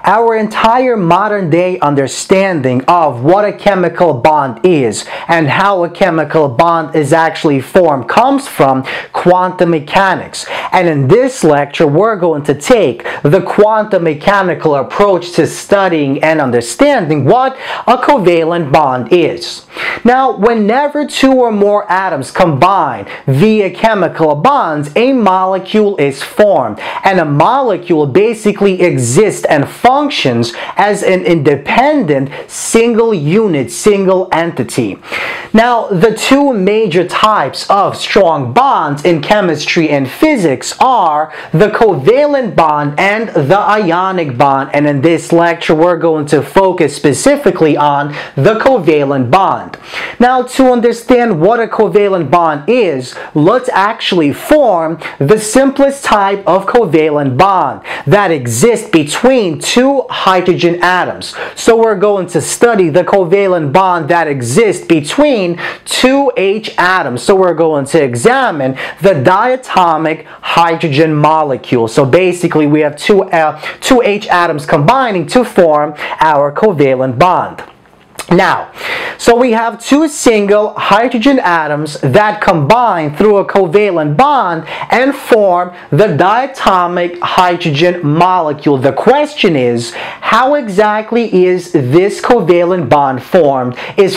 Our entire modern day understanding of what a chemical bond is and how a chemical bond is actually formed comes from quantum mechanics. And in this lecture, we're going to take the quantum mechanical approach to studying and understanding what a covalent bond is. Now, whenever two or more atoms combine via chemical bonds, a molecule is formed. And a molecule basically exists and functions as an independent single unit, single entity. Now, the two major types of strong bonds in chemistry and physics are the covalent bond and the ionic bond. And in this lecture, we're going to focus specifically on the covalent bond. Now, to understand what a covalent bond is, let's actually form the simplest type of covalent bond that exists between two hydrogen atoms. So we're going to study the covalent bond that exists between two H atoms. So we're going to examine the diatomic hydrogen molecule. So basically we have two H atoms combining to form our covalent bond. Now, so we have two single hydrogen atoms that combine through a covalent bond and form the diatomic hydrogen molecule. The question is, how exactly is this covalent bond formed?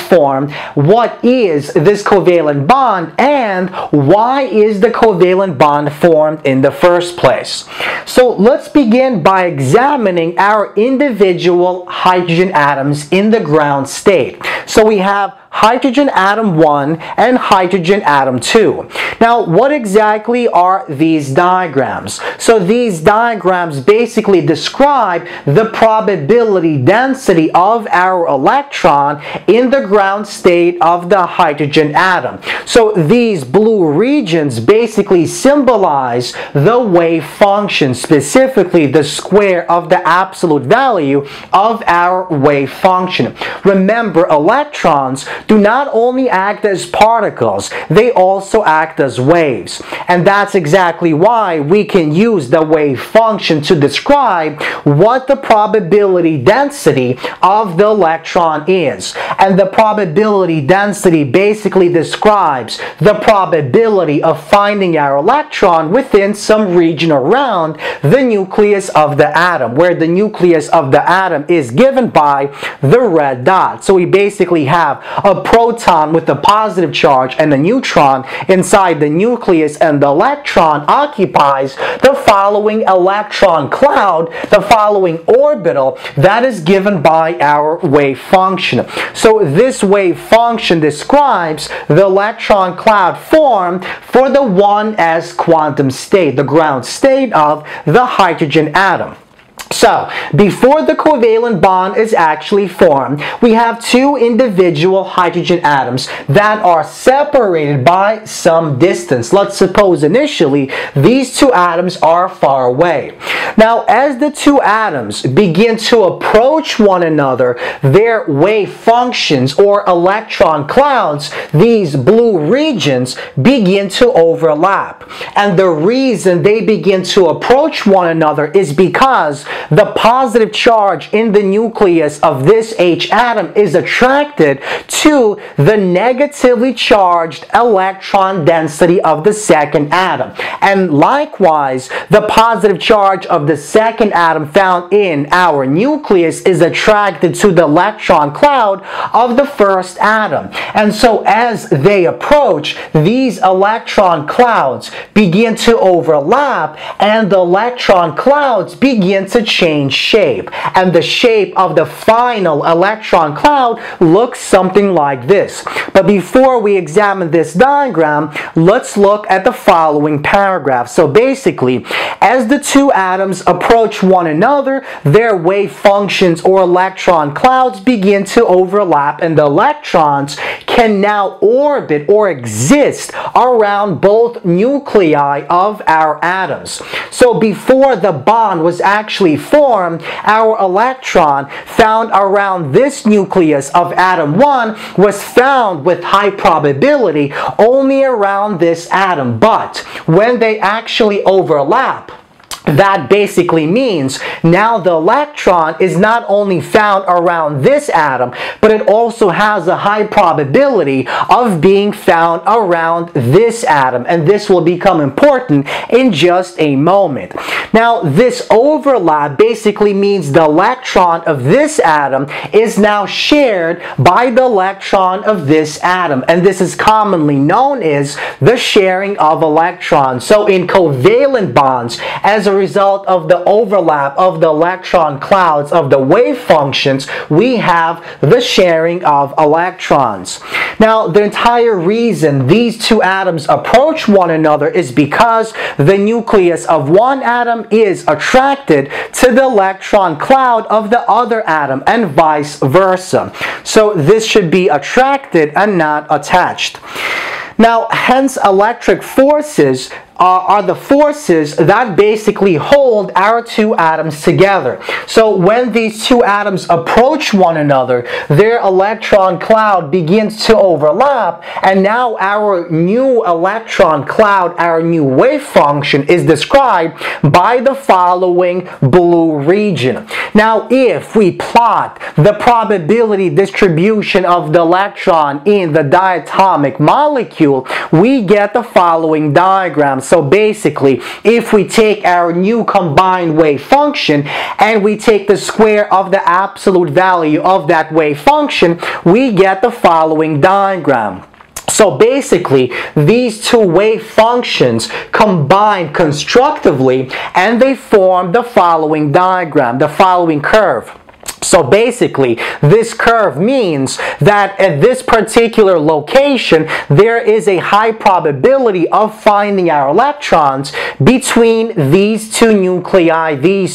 What is this covalent bond, and why is the covalent bond formed in the first place? So let's begin by examining our individual hydrogen atoms in the ground state. So we have hydrogen atom 1 and hydrogen atom 2. Now, what exactly are these diagrams? So these diagrams basically describe the probability density of our electron in the ground state of the hydrogen atom. So these blue regions basically symbolize the wave function, specifically the square of the absolute value of our wave function. Remember, electrons do not only act as particles, they also act as waves. And that's exactly why we can use the wave function to describe what the probability density of the electron is. And the probability density basically describes the probability of finding our electron within some region around the nucleus of the atom, where the nucleus of the atom is given by the red dot. So we basically have a proton with a positive charge and a neutron inside the nucleus, and the electron occupies the following electron cloud, the following orbital that is given by our wave function. So this wave function describes the electron cloud formed for the 1s quantum state, the ground state of the hydrogen atom. So, before the covalent bond is actually formed, we have two individual hydrogen atoms that are separated by some distance. Let's suppose initially these two atoms are far away. Now, as the two atoms begin to approach one another, their wave functions or electron clouds, these blue regions, begin to overlap. And the reason they begin to approach one another is because the positive charge in the nucleus of this H atom is attracted to the negatively charged electron density of the second atom. And likewise, the positive charge of the second atom found in our nucleus is attracted to the electron cloud of the first atom. And so as they approach, these electron clouds begin to overlap, and the electron clouds begin to change shape, and the shape of the final electron cloud looks something like this. But before we examine this diagram, let's look at the following paragraph. So basically, as the two atoms approach one another, their wave functions or electron clouds begin to overlap, and the electrons can now orbit or exist around both nuclei of our atoms. So before the bond was actually formed, our electron found around this nucleus of atom 1 was found with high probability only around this atom. But when they actually overlap, that basically means now the electron is not only found around this atom, but it also has a high probability of being found around this atom, and this will become important in just a moment. Now, this overlap basically means the electron of this atom is now shared by the electron of this atom, and this is commonly known as the sharing of electrons. So in covalent bonds, as a result of the overlap of the electron clouds of the wave functions, we have the sharing of electrons. Now, the entire reason these two atoms approach one another is because the nucleus of one atom is attracted to the electron cloud of the other atom and vice versa. So this should be attracted and not attached. Now, hence electric forces are the forces that basically hold our two atoms together. So when these two atoms approach one another, their electron cloud begins to overlap, and now our new electron cloud, our new wave function, is described by the following blue region. Now, if we plot the probability distribution of the electron in the diatomic molecule, we get the following diagram. So basically, if we take our new combined wave function and we take the square of the absolute value of that wave function, we get the following diagram. So basically, these two wave functions combine constructively and they form the following diagram, the following curve. So basically, this curve means that at this particular location, there is a high probability of finding our electrons between these two nuclei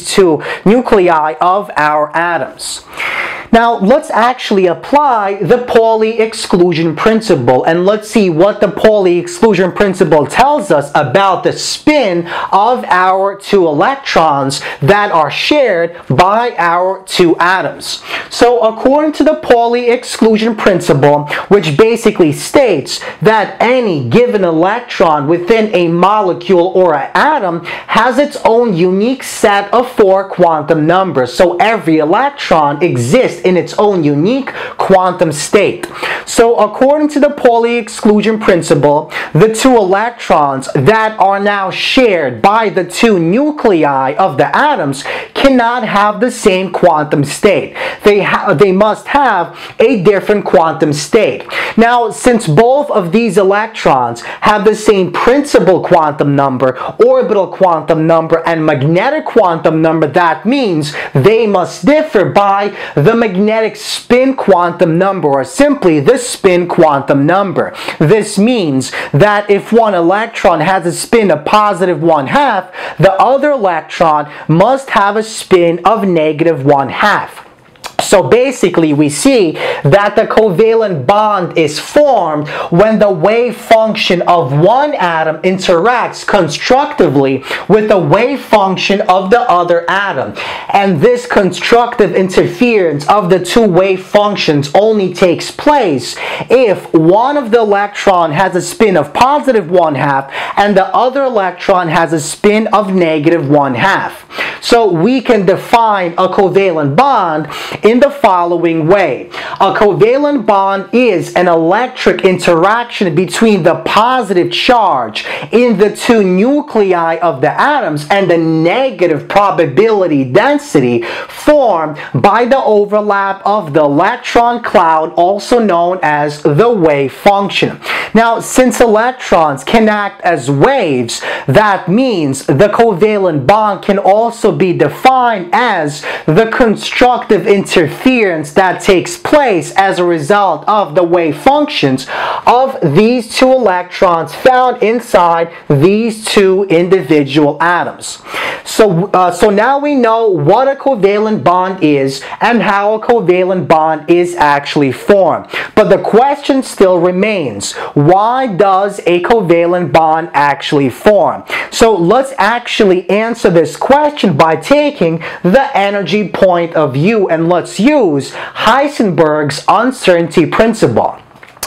of our atoms. Now, let's actually apply the Pauli exclusion principle, and let's see what the Pauli exclusion principle tells us about the spin of our two electrons that are shared by our two atoms. So, according to the Pauli exclusion principle, which basically states that any given electron within a molecule or an atom has its own unique set of 4 quantum numbers. So, every electron exists in its own unique quantum state. So according to the Pauli exclusion principle, the two electrons that are now shared by the two nuclei of the atoms cannot have the same quantum state. They must have a different quantum state. Now, since both of these electrons have the same principal quantum number, orbital quantum number, and magnetic quantum number, that means they must differ by the magnetic spin quantum number, or simply the spin quantum number. This means that if one electron has a spin of positive 1/2, the other electron must have a spin of negative 1/2. So basically, we see that the covalent bond is formed when the wave function of one atom interacts constructively with the wave function of the other atom. And this constructive interference of the two wave functions only takes place if one of the electron has a spin of positive 1/2 and the other electron has a spin of negative 1/2. So we can define a covalent bond in the following way. A covalent bond is an electric interaction between the positive charge in the two nuclei of the atoms and the negative probability density formed by the overlap of the electron cloud, also known as the wave function. Now, since electrons can act as waves, that means the covalent bond can also be defined as the constructive interference that takes place as a result of the wave functions of these two electrons found inside these two individual atoms. So now we know what a covalent bond is and how a covalent bond is actually formed. But the question still remains, why does a covalent bond actually form? So let's actually answer this question by taking the energy point of view, and let's use Heisenberg's uncertainty principle.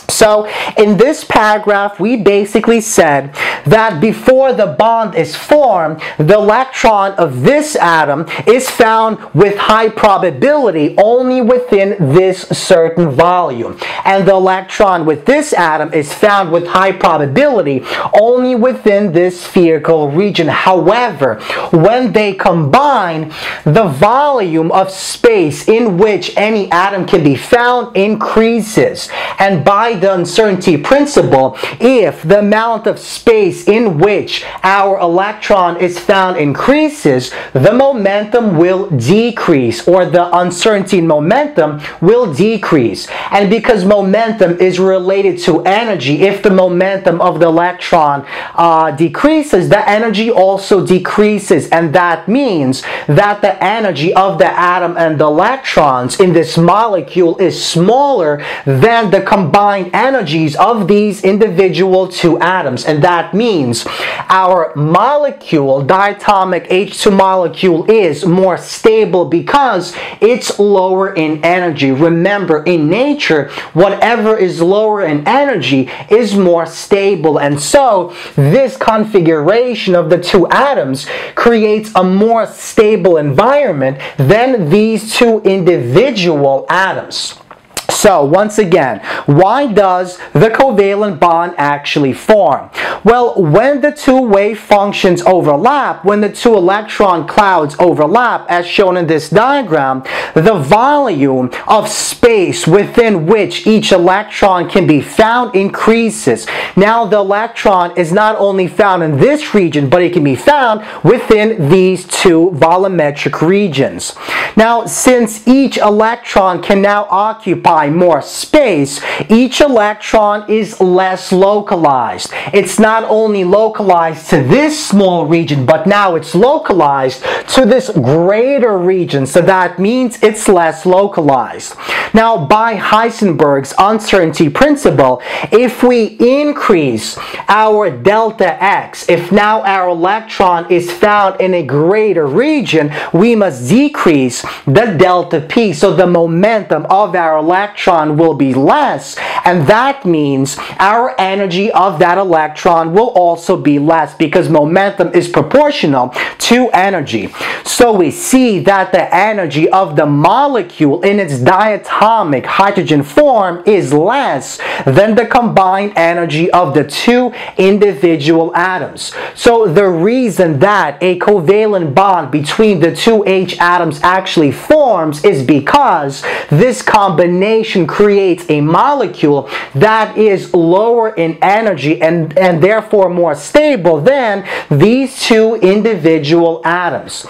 So in this paragraph, we basically said that before the bond is formed, the electron of this atom is found with high probability only within this certain volume. And the electron with this atom is found with high probability only within this spherical region. However, when they combine, the volume of space in which any atom can be found increases. And by the uncertainty principle, if the amount of space in which our electron is found increases, the momentum will decrease, or the uncertainty in momentum will decrease. And because momentum is related to energy, if the momentum of the electron decreases, the energy also decreases, and that means that the energy of the atom and the electrons in this molecule is smaller than the combined energies of these individual two atoms. And that means our molecule, diatomic H2 molecule, is more stable because it's lower in energy. Remember, in nature, whatever is lower in energy is more stable, and so this configuration of the two atoms creates a more stable environment than these two individual atoms. So, once again, why does the covalent bond actually form? Well, when the two wave functions overlap, when the two electron clouds overlap, as shown in this diagram, the volume of space within which each electron can be found increases. Now, the electron is not only found in this region, but it can be found within these two volumetric regions. Now, since each electron can now occupy more space, each electron is less localized. It's not only localized to this small region, but now it's localized to this greater region, so that means it's less localized. Now, by Heisenberg's uncertainty principle, if we increase our delta X, if now our electron is found in a greater region, we must decrease the delta P, so the momentum of our electron will be less, and that means our energy of that electron will also be less, because momentum is proportional to energy. So we see that the energy of the molecule in its diatomic hydrogen form is less than the combined energy of the two individual atoms. So the reason that a covalent bond between the two H atoms actually forms is because this combination creates a molecule that is lower in energy and therefore more stable than these two individual atoms.